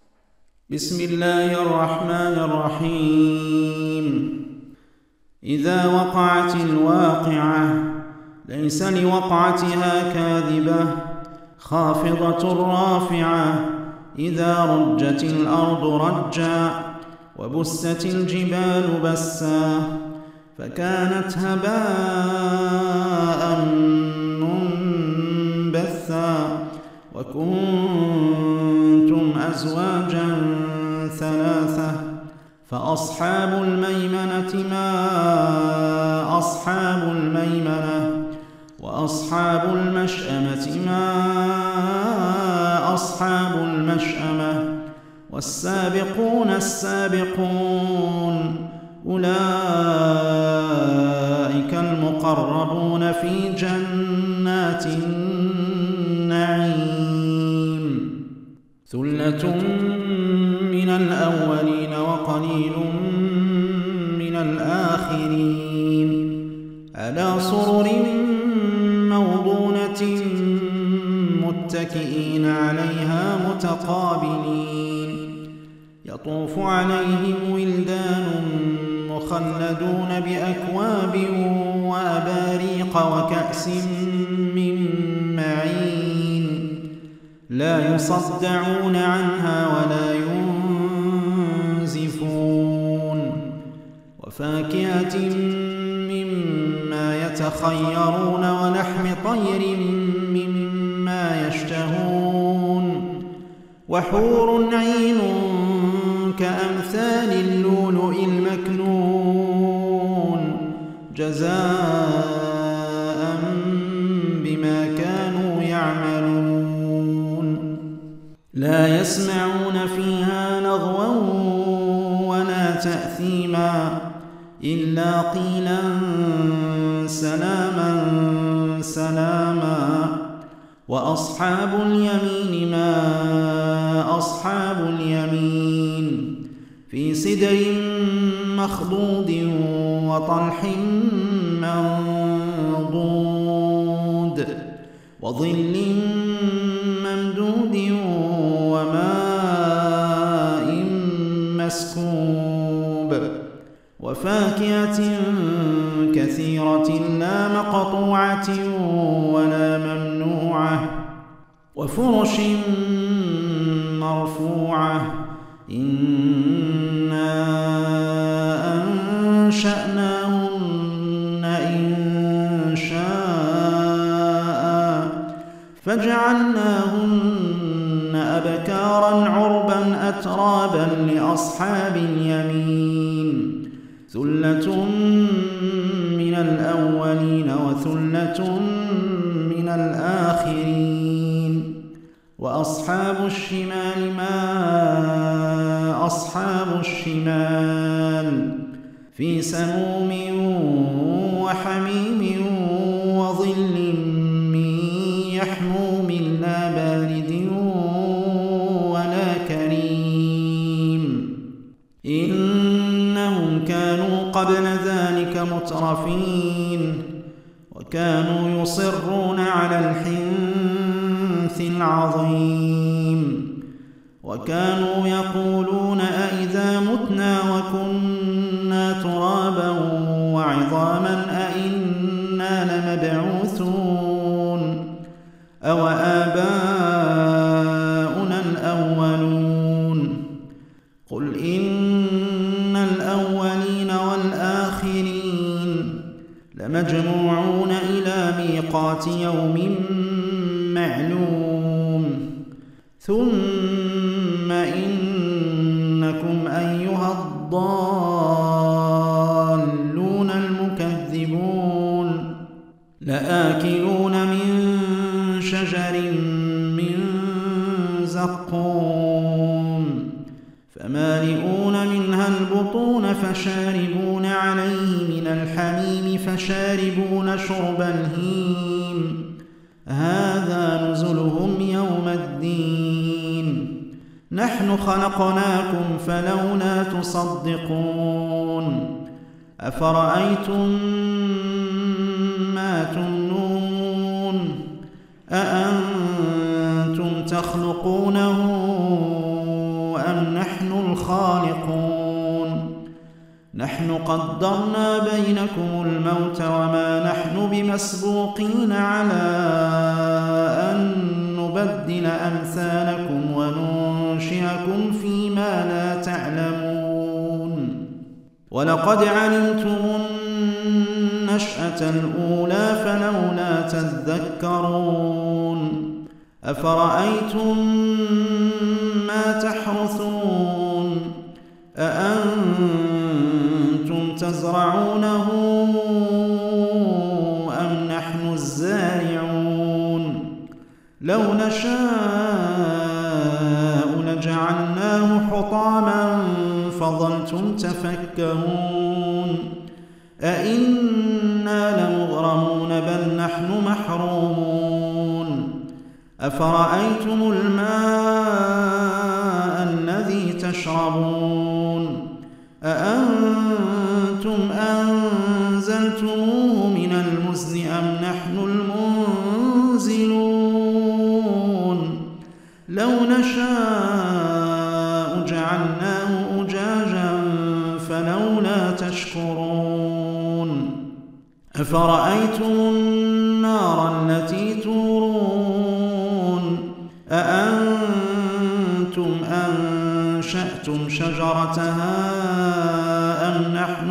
بسم الله الرحمن الرحيم. إذا وقعت الواقعة ليس لوقعتها كاذبة خافضة رافعة. إذا رجت الأرض رجا وبست الجبال بسا فكانت هباء منبثا وكنتم أزواجا ثلاثة فأصحاب الميمنة ما أصحاب الميمنة وأصحاب المشأمة ما أصحاب المشأمة والسابقون السابقون أولئك المقربون في جنات النعيم. ثلة من الأولين وقليل من الآخرين على سرر موضونة متكئين عليها متقابلين يطوف عليهم ولدان مخلدون بأكواب وأباريق وكأس من معين لا يصدعون عنها ولا ينزفون وفاكهة مما يتخيرون ولحم طير مما يشتهون وحور عين كأمثال اللؤلؤ المكنون جزاء بما كانوا يعملون. لا يسمعون فيها لغوا ولا تأثيما إلا قيلا سلاما سلاما. وأصحاب اليمين ما أصحاب اليمين في سدر مخضود وطلح منضود وظل ممدود وماء مسكوب وفاكهة كثيرة لا مقطوعة ولا ممنوعة وفرش مرفوعة إنا أنشأناهن إنشاء فجعلناهن أبكارا عربا أترابا لأصحاب اليمين. ثلة من الأولين وثلة من الآخرين. وأصحاب الشمال ما أصحاب الشمال في سموم وحميم وظل من يحموم لا بارد ولا كريم إنهم كانوا قبل ذلك مترفين وكانوا يصرون على الحنث العظيم وكانوا يقولون أئذا متنا وكنا ترابا وعظاما أئنا لمبعوثون أو آباؤنا الأولون. قل إن الأولين والآخرين لمجموعون إلى ميقات يوم معلوم ثم إنكم أيها الضالون المكذبون لآكلون من شجر من زقوم فمالئون منها البطون فشاربون عليه من الحميم فشاربون شرب الهيم هذا نزلهم يوم الدين. نحن خلقناكم فلولا تصدقون. أفرأيتم ما تمنون أأنتم تخلقونه الخالقون نحن قدرنا بينكم الموت وما نحن بمسبوقين على أن نبدل أمثالكم وننشئكم فيما لا تعلمون ولقد علمتم النشأة الأولى فلولا تذكرون أفرأيتم ما تحرثون أأنتم تزرعونه أم نحن الزارعون لو نشاء لجعلناه حطاما فظلتم تفكهون أئنا لمغرمون بل نحن محرومون أفرأيتم الماء الذي تشربون أأنتم أنزلتموه من المزن أم نحن المنزلون لو نشاء جعلناه أجاجا فلولا تشكرون أفرأيتم النار التي تورون أأنتم أنشأتم شجرتها أم نحن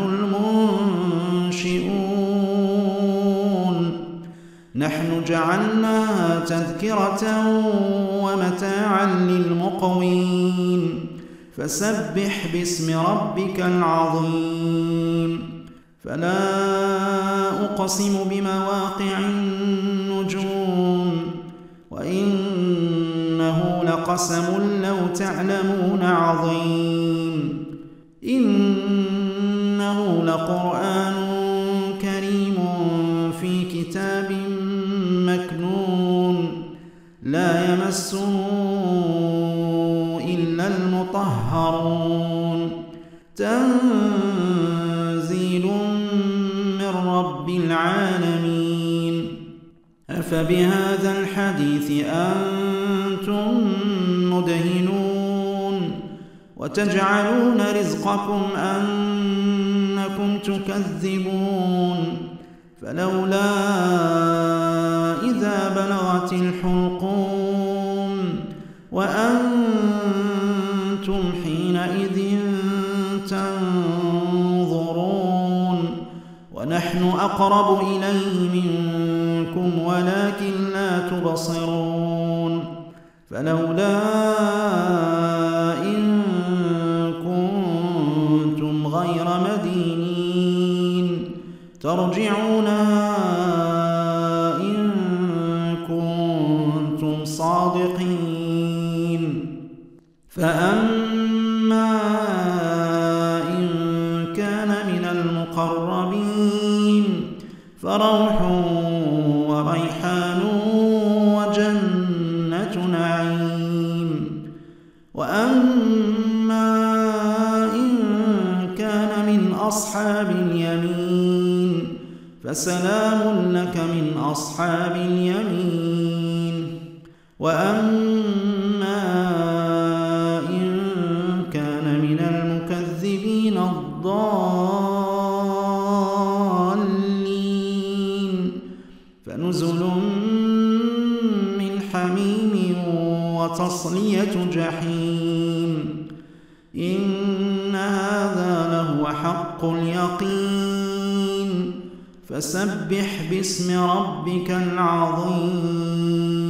المنشئون نحن جعلناها تذكرة ومتاعا للمقوين فسبح باسم ربك العظيم فلا أقسم بمواقع النجوم وإنه لقسم لو تعلمون عظيم إنه لقرآن كريم في كتاب مكنون لا يمسه إلا المطهرون تنزيل من رب العالمين أفبهذا الحديث أنتم مدهنون وتجعلون رزقكم أنكم تكذبون فلولا إذا بلغت الحلقوم وأنتم حينئذ تنظرون ونحن أقرب إليه منكم ولكن لا تبصرون فلولا إن كنتم غير مدينين ترجعونها إن كنتم صادقين فأما إن كان من المقربين فروح وريحان وجنة نعيم وأما إن كان من أصحاب اليمين فسلام لك من أصحاب اليمين وأما إن كان من المكذبين الضالين فنزل من حميم وتصلية جحيم إن هذا لهو حق اليقين فسبح باسم ربك العظيم